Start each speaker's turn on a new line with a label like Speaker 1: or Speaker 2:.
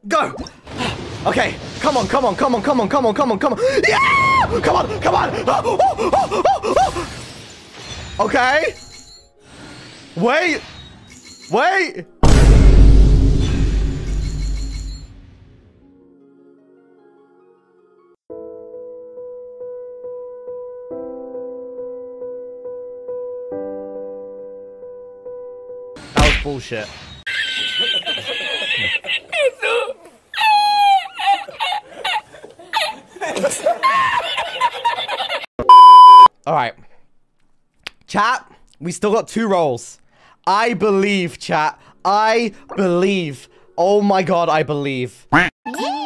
Speaker 1: Go! Okay, come on, come on, come on, come on, come on, come on, come on. Yeah! Come on, come on! Okay. Wait. Wait. That was bullshit. Alright. Chat, we still got 2 rolls. I believe, chat. I believe. Oh my god, I believe.